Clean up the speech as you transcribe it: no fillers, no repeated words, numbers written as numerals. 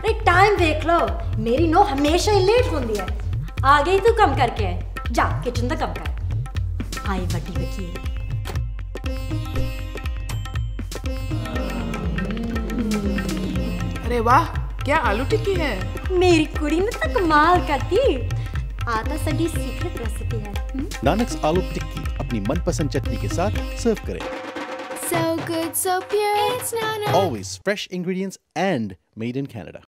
अरे टाइम देख लो, मेरी नो हमेशा ही लेट होंदी है। आ गई तू कम करके, जा किचन दा कम कर। आई बड़ी वकील। अरे वाह, क्या आलू टिक्की है। मेरी कुड़ी ने तो कमाल करती। आता सडी सीक्रेट रेसिपी है। नानक्स आलू टिक्की अपनी मनपसंद चटनी के साथ सर्व करें। So good, so pure, it's Nana. Always fresh ingredients and made in Canada.